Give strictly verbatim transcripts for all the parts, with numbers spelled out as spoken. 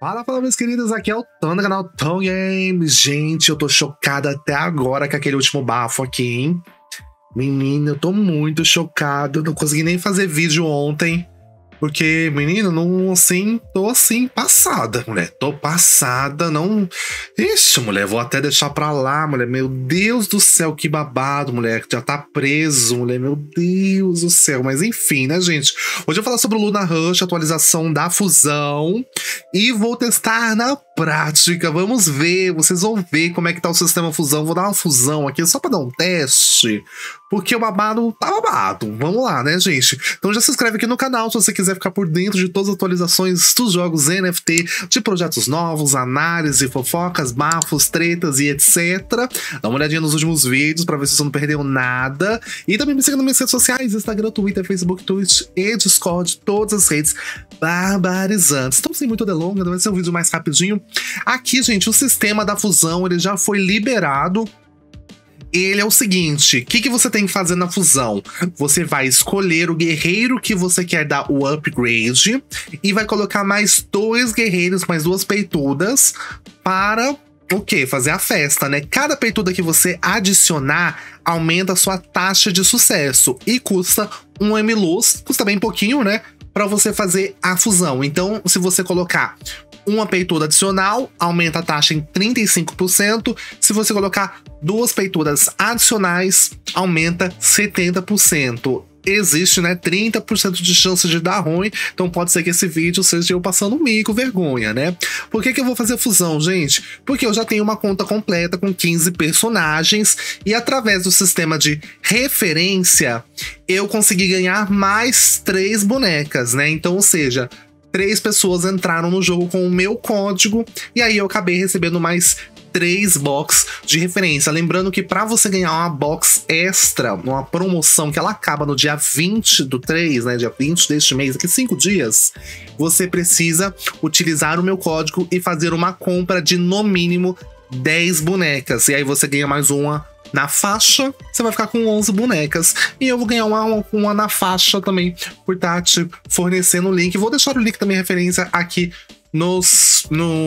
Fala, fala, meus queridos, aqui é o Tom do canal Tom Games. Gente, eu tô chocada até agora com aquele último bafo aqui, hein? Menina, eu tô muito chocado, não consegui nem fazer vídeo ontem. Porque, menino, não, assim, tô assim, passada, mulher. Tô passada, não... Ixi, mulher, vou até deixar pra lá, mulher. Meu Deus do céu, que babado, mulher. Já tá preso, mulher. Meu Deus do céu. Mas enfim, né, gente? Hoje eu vou falar sobre o Luna Rush, atualização da fusão. E vou testar na prática. Vamos ver, vocês vão ver como é que tá o sistema fusão. Vou dar uma fusão aqui só pra dar um teste. Porque o babado tá babado. Vamos lá, né, gente? Então já se inscreve aqui no canal se você quiser ficar por dentro de todas as atualizações dos jogos N F T, de projetos novos, análise, fofocas, bafos, tretas e etcétera. Dá uma olhadinha nos últimos vídeos pra ver se você não perdeu nada. E também me siga nas minhas redes sociais, Instagram, Twitter, Facebook, Twitch e Discord, todas as redes barbarizantes. Então, sem muito delonga, vai ser um vídeo mais rapidinho. Aqui, gente, o sistema da fusão, ele já foi liberado. Ele é o seguinte, o que, que você tem que fazer na fusão? Você vai escolher o guerreiro que você quer dar o upgrade e vai colocar mais dois guerreiros, mais duas peitudas para o quê? Fazer a festa, né? Cada peituda que você adicionar aumenta a sua taxa de sucesso e custa um M-Luz, custa bem pouquinho, né? Para você fazer a fusão. Então, se você colocar uma peituda adicional, aumenta a taxa em trinta e cinco por cento. Se você colocar duas peitudas adicionais, aumenta setenta por cento. Existe, né, trinta por cento de chance de dar ruim, então pode ser que esse vídeo seja eu passando mico, vergonha, né? Por que que eu vou fazer fusão, gente? Porque eu já tenho uma conta completa com quinze personagens e através do sistema de referência, eu consegui ganhar mais três bonecas, né? Então, ou seja, três pessoas entraram no jogo com o meu código e aí eu acabei recebendo mais três box de referência. Lembrando que para você ganhar uma box extra, uma promoção que ela acaba no dia vinte do três, né, dia vinte deste mês, daqui cinco dias, você precisa utilizar o meu código e fazer uma compra de no mínimo dez bonecas. E aí você ganha mais uma na faixa, você vai ficar com onze bonecas. E eu vou ganhar uma, uma, uma na faixa também, por estar te fornecendo o link. Vou deixar o link também, referência, aqui nos,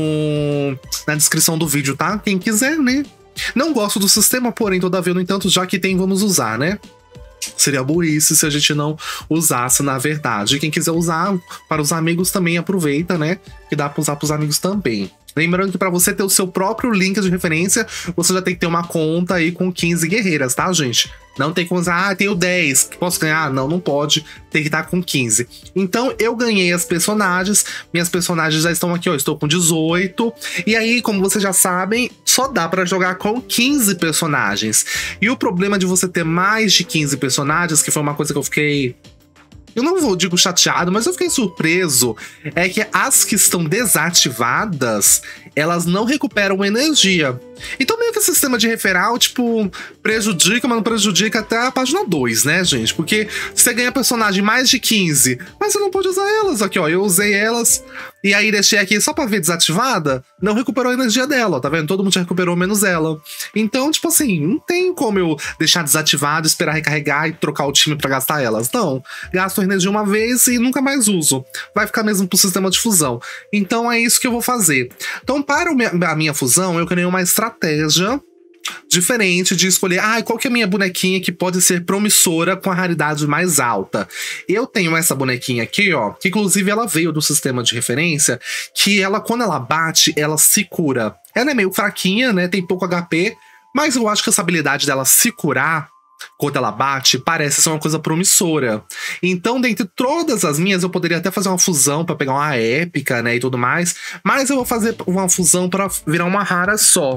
no, na descrição do vídeo, tá? Quem quiser, né? Não gosto do sistema, porém, todavia, no entanto, já que tem, vamos usar, né? Seria burrice se a gente não usasse, na verdade. Quem quiser usar para os amigos também aproveita, né? Que dá para usar para os amigos também. Lembrando que para você ter o seu próprio link de referência, você já tem que ter uma conta aí com quinze guerreiras, tá, gente? Não tem como usar, ah, tenho dez, posso ganhar? Não, não pode, tem que estar com quinze. Então eu ganhei as personagens, minhas personagens já estão aqui, ó, estou com dezoito. E aí, como vocês já sabem, só dá para jogar com quinze personagens. E o problema de você ter mais de quinze personagens, que foi uma coisa que eu fiquei... Eu não vou, digo chateado, mas eu fiquei surpreso, é que as que estão desativadas, elas não recuperam energia. Então meio que o sistema de referral, tipo, prejudica, mas não prejudica até a página dois, né, gente? Porque você ganha personagem mais de quinze, mas você não pode usar elas. Aqui, ó, eu usei elas e aí deixei aqui só pra ver desativada, não recuperou a energia dela, tá vendo? Todo mundo já recuperou, menos ela. Então, tipo assim, não tem como eu deixar desativado, esperar recarregar e trocar o time pra gastar elas. Não, gasto energia uma vez e nunca mais uso. Vai ficar mesmo pro sistema de fusão. Então é isso que eu vou fazer. Então, para a minha fusão, eu criei uma estratégia diferente de escolher, ah, qual que é a minha bonequinha que pode ser promissora com a raridade mais alta. Eu tenho essa bonequinha aqui, ó, que inclusive ela veio do sistema de referência, que ela, quando ela bate, ela se cura. Ela é meio fraquinha, né, tem pouco H P, mas eu acho que essa habilidade dela se curar quando ela bate, parece ser uma coisa promissora. Então, dentre todas as minhas, eu poderia até fazer uma fusão pra pegar uma épica, né, e tudo mais, mas eu vou fazer uma fusão pra virar uma rara só.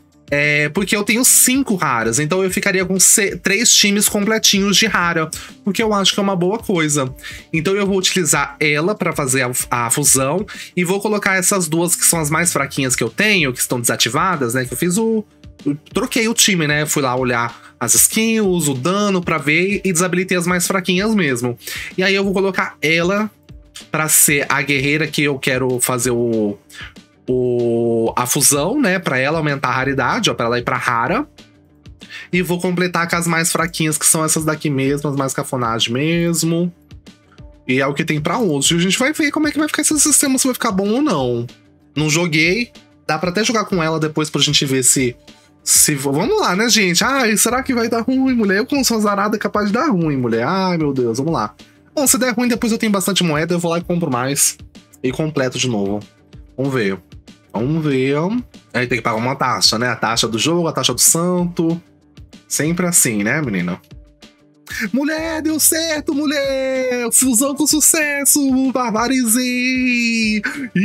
É, porque eu tenho cinco raras, então eu ficaria com três times completinhos de rara, o que eu acho que é uma boa coisa. Então eu vou utilizar ela para fazer a, a fusão e vou colocar essas duas que são as mais fraquinhas que eu tenho, que estão desativadas, né? Que eu fiz o... Eu troquei o time, né? Fui lá olhar as skills, o dano pra ver e desabilitei as mais fraquinhas mesmo. E aí eu vou colocar ela pra ser a guerreira que eu quero fazer o... O, a fusão, né, pra ela aumentar a raridade, ó, pra ela ir pra rara. E vou completar com as mais fraquinhas, que são essas daqui mesmo, as mais cafonagem mesmo. E é o que tem pra hoje. A gente vai ver como é que vai ficar esse sistema, se vai ficar bom ou não. Não joguei. Dá pra até jogar com ela depois pra gente ver se... se vamos lá, né, gente? Ai, será que vai dar ruim, mulher? Eu, como sou azarada, é capaz de dar ruim, mulher. Ai, meu Deus, vamos lá. Bom, se der ruim, depois eu tenho bastante moeda, eu vou lá e compro mais. E completo de novo. Vamos ver. Vamos ver. Aí tem que pagar uma taxa, né? A taxa do jogo, a taxa do santo. Sempre assim, né, menina? Mulher, deu certo, mulher! Fusão com sucesso! Barbarizei!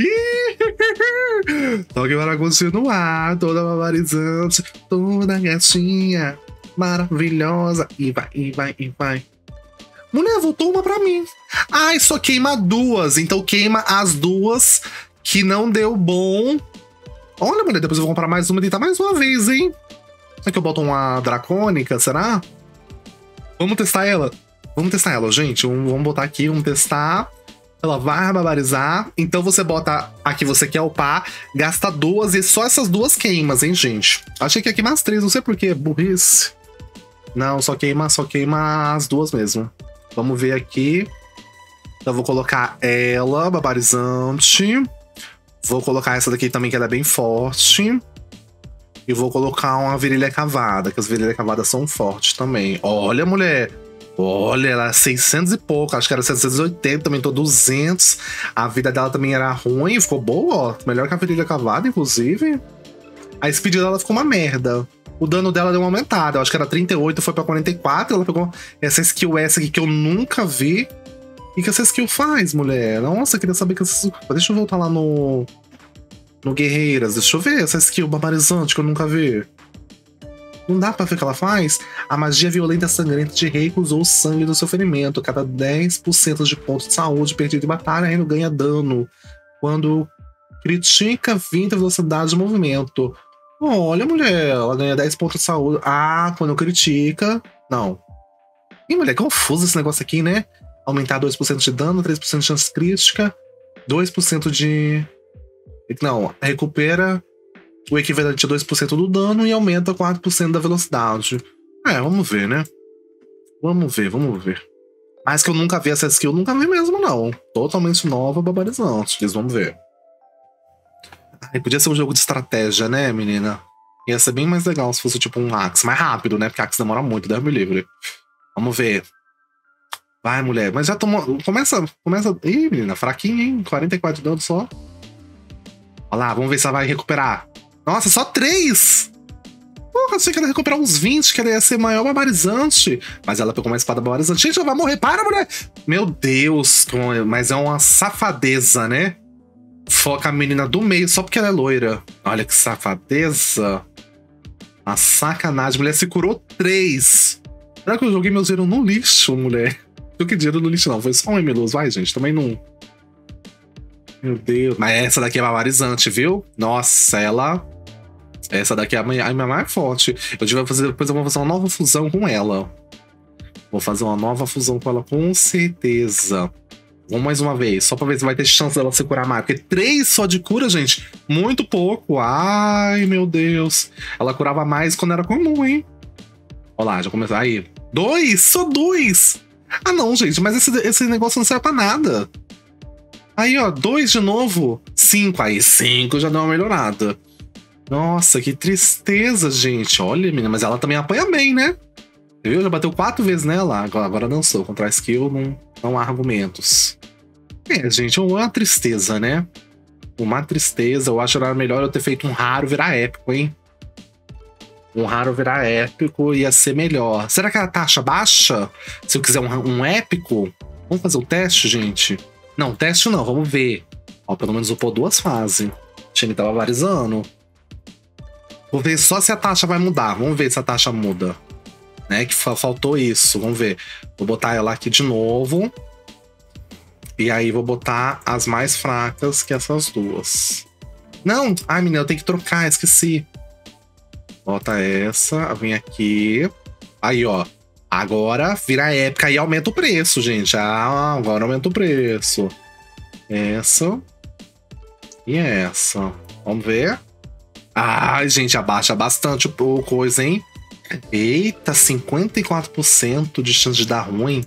Toque para continuar, toda barbarizante, toda gatinha, maravilhosa. E vai, e vai, e vai. Mulher, voltou uma pra mim. Ai, só queima duas. Então queima as duas que não deu bom. Olha, mulher, depois eu vou comprar mais uma e tentar mais uma vez, hein? Será que eu boto uma dracônica, será? Vamos testar ela? Vamos testar ela, gente. Vamos botar aqui, vamos testar. Ela vai barbarizar. Então você bota a que você quer upar, gasta duas e só essas duas queimas, hein, gente? Achei que ia queimar as três, não sei porquê, burrice. Não, só queima, só queima as duas mesmo. Vamos ver aqui. Então eu vou colocar ela, barbarizante. Vou colocar essa daqui também, que ela é bem forte. E vou colocar uma virilha cavada, que as virilhas cavadas são fortes também. Olha, mulher. Olha, ela é seiscentos e pouco. Acho que era setecentos e oitenta, também tô duzentos. A vida dela também era ruim. Ficou boa, ó. Melhor que a virilha cavada, inclusive. A speed dela ficou uma merda. O dano dela deu uma aumentada. Eu acho que era trinta e oito, foi pra quarenta e quatro. Ela pegou essa skill S aqui que eu nunca vi. E que essa skill faz, mulher? Nossa, eu queria saber que essa... Deixa eu voltar lá no... No Guerreiras. Deixa eu ver essa skill barbarizante que eu nunca vi. Não dá pra ver o que ela faz? A magia violenta sangrenta de rei usou o sangue do seu ferimento. Cada dez por cento de pontos de saúde perdido em batalha ainda ganha dano. Quando critica vinte velocidade de movimento. Olha, mulher, ela ganha dez pontos de saúde. Ah, quando critica... Não. Ih, mulher, confuso esse negócio aqui, né? Aumentar dois por cento de dano, três por cento de chance crítica, dois por cento de... Não, recupera o equivalente a dois por cento do dano e aumenta quatro por cento da velocidade. É, vamos ver, né? Vamos ver, vamos ver. Mas que eu nunca vi essa skill, nunca vi mesmo, não. Totalmente nova, barbarizante. Vamos ver. Ai, podia ser um jogo de estratégia, né, menina? Ia ser bem mais legal se fosse tipo um Axe. Mais rápido, né? Porque Axe demora muito, Deus me livre. Vamos ver. Vai, mulher. Mas já tomou... Começa... Começa... Ih, menina, fraquinha, hein? quarenta e quatro de dano só. Olha lá, vamos ver se ela vai recuperar. Nossa, só três! Porra, achei que ela ia recuperar uns vinte, que ela ia ser maior barbarizante. Mas ela pegou uma espada barbarizante. Gente, ela vai morrer. Para, mulher! Meu Deus, mas é uma safadeza, né? Foca a menina do meio só porque ela é loira. Olha que safadeza. Uma sacanagem. A mulher se curou três. Será que eu joguei meu dinheiro no lixo, mulher? Não joguei dinheiro no lixo, não. Foi só um emeloso. Vai, gente. Também não... Meu Deus. Mas essa daqui é barbarizante, viu? Nossa, ela... Essa daqui é a minha, a minha mais forte. Eu devia fazer... Depois eu vou fazer uma nova fusão com ela. Vou fazer uma nova fusão com ela, com certeza. Vamos mais uma vez, só pra ver se vai ter chance dela se curar mais. Porque três só de cura, gente, muito pouco. Ai, meu Deus. Ela curava mais quando era comum, hein? Olha lá, já começou. Aí, dois, só dois. Ah, não, gente, mas esse, esse negócio não serve pra nada. Aí, ó, dois de novo. Cinco, aí cinco já deu uma melhorada. Nossa, que tristeza, gente. Olha, menina, mas ela também apanha bem, né? Viu? Já bateu quatro vezes nela. Agora, agora dançou. Contra a skill, não, não há argumentos. É, gente, é uma tristeza, né? Uma tristeza. Eu acho que era melhor eu ter feito um raro virar épico, hein? Um raro virar épico ia ser melhor. Será que a taxa baixa? Se eu quiser um, um épico? Vamos fazer o teste, gente? Não, teste não. Vamos ver. Ó, pelo menos upou duas fases. Tinha que tava varizando. Vou ver só se a taxa vai mudar. Vamos ver se a taxa muda. Né, que faltou isso, vamos ver. Vou botar ela aqui de novo. E aí vou botar as mais fracas que essas duas. Não! Ai, menina, eu tenho que trocar, esqueci. Bota essa, vem aqui. Aí, ó. Agora vira épica e aumenta o preço, gente. Ah, agora aumenta o preço. Essa. E essa. Vamos ver. Ai, gente, abaixa bastante o coisa, hein? Eita, cinquenta e quatro por cento de chance de dar ruim.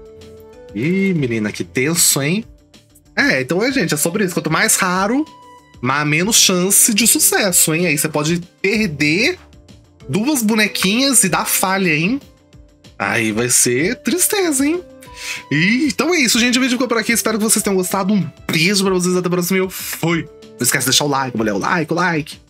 Ih, menina, que tenso, hein? É, então, é, gente, é sobre isso. Quanto mais raro, mas menos chance de sucesso, hein? Aí você pode perder duas bonequinhas e dar falha, hein? Aí vai ser tristeza, hein? E, então é isso, gente. O vídeo ficou por aqui. Espero que vocês tenham gostado. Um beijo pra vocês. Até a próxima. Eu fui. Não esquece de deixar o like, mulher. O like, o like.